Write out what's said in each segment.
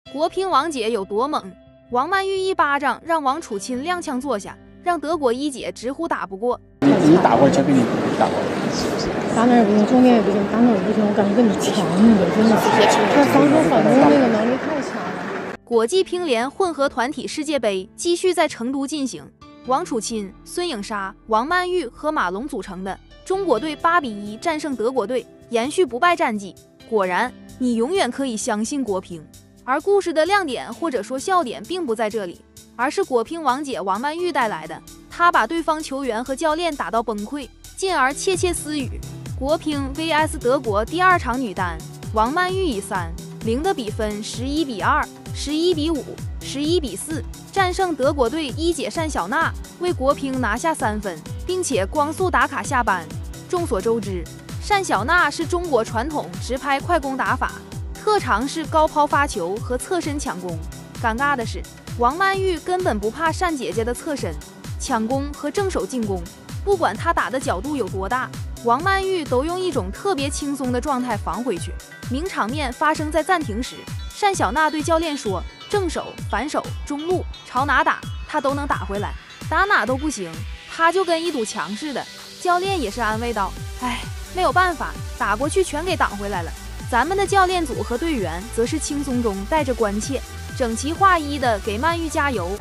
国乒王姐有多猛？王曼玉一巴掌让王楚钦踉跄坐下，让德国一姐直呼打不过。 你打过就给你打过， 打哪儿也不行，中间也不行，打哪儿不行，我感觉跟你强的，真的是。他防守反攻那个能力太强了。 国际乒联混合团体世界杯继续在成都进行，王楚钦、孙颖莎、王曼玉和马龙组成的中国队8比1战胜德国队，延续不败战绩。果然，你永远可以相信国乒。而故事的亮点或者说笑点并不在这里，而是国乒王姐王曼玉带来的。她把对方球员和教练打到崩溃，进而窃窃私语。国乒 vs 德国第2场女单，王曼玉以3-0的比分11比2、11比5、11比4战胜德国队一姐单小娜，为国乒拿下3分，并且光速打卡下班。众所周知，单小娜是中国传统直拍快攻打法，特长是高抛发球和侧身抢攻。尴尬的是，王曼玉根本不怕单姐姐的侧身、抢攻和正手进攻，不管她打的角度有多大，王曼玉都用一种特别轻松的状态防回去。名场面发生在暂停时，单小娜对教练说：“正手、反手、中路，朝哪打，她都能打回来，打哪都不行，她就跟一堵墙似的。”教练也是安慰道：“哎，没有办法，打过去全给挡回来了。”咱们的教练组和队员则是轻松中带着关切，整齐划一的给曼玉加油。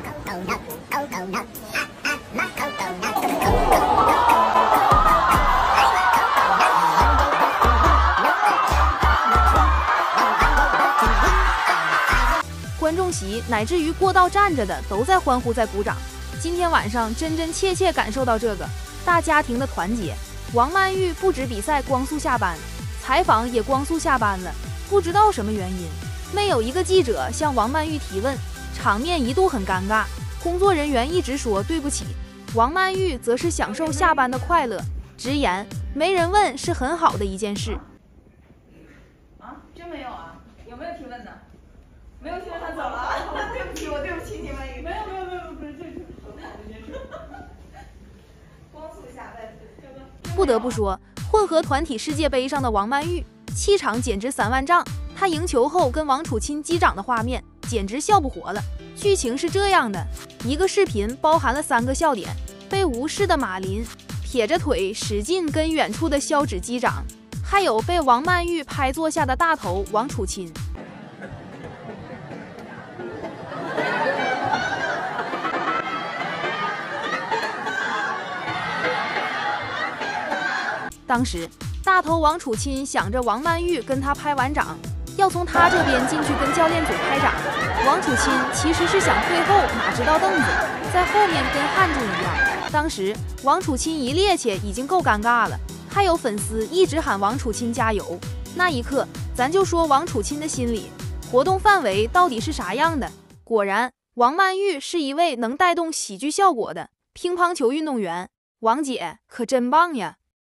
观众席乃至于过道站着的都在欢呼，在鼓掌。今天晚上真真切切感受到这个大家庭的团结。王曼玉不止比赛光速下班，采访也光速下班了，不知道什么原因，没有一个记者向王曼玉提问，场面一度很尴尬。工作人员一直说对不起，王曼玉则是享受下班的快乐，直言没人问是很好的一件事。 啊，真没有啊？有没有提问呢？没有提问他走了。对不起，我对不起你们。没有，不是这是很好的一件事。光速下班。 不得不说，混合团体世界杯上的王曼玉气场简直3万丈，她赢球后跟王楚钦击掌的画面简直笑不活了。剧情是这样的，一个视频包含了3个笑点：被无视的马林撇着腿使劲跟远处的肖芷击掌，还有被王曼玉拍坐下的大头王楚钦。当时大头王楚钦想着王曼玉跟他拍完掌，要从他这边进去跟教练组拍掌。王楚钦其实是想退后，哪知道凳子在后面跟焊住一样。当时王楚钦一趔趄已经够尴尬了，还有粉丝一直喊王楚钦加油。那一刻，咱就说王楚钦的心理活动范围到底是啥样的？果然，王曼玉是一位能带动喜剧效果的乒乓球运动员。王姐可真棒呀！